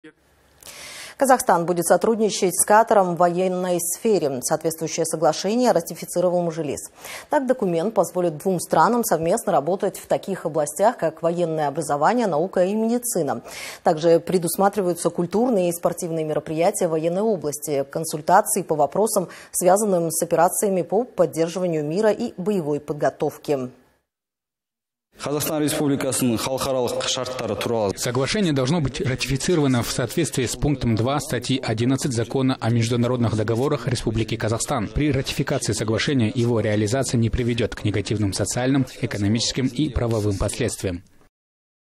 Казахстан будет сотрудничать с Катаром в военной сфере. Соответствующее соглашение ратифицировал Мажилис. Так, документ позволит двум странам совместно работать в таких областях, как военное образование, наука и медицина. Также предусматриваются культурные и спортивные мероприятия в военной области, консультации по вопросам, связанным с операциями по поддерживанию мира и боевой подготовки. Соглашение должно быть ратифицировано в соответствии с пунктом 2 статьи 11 Закона о международных договорах Республики Казахстан. При ратификации соглашения его реализация не приведет к негативным социальным, экономическим и правовым последствиям.